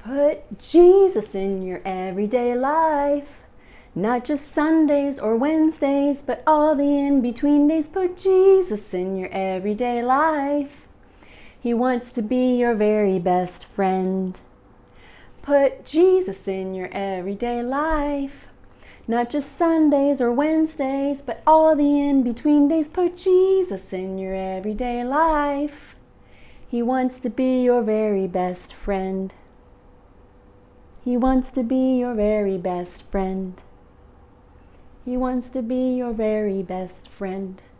Put Jesus in your everyday life. Not just Sundays or Wednesdays, but all the in-between days. Put Jesus in your everyday life. He wants to be your very best friend. Put Jesus in your everyday life. Not just Sundays or Wednesdays, but all the in-between days. Put Jesus in your everyday life. He wants to be your very best friend. He wants to be your very best friend. He wants to be your very best friend.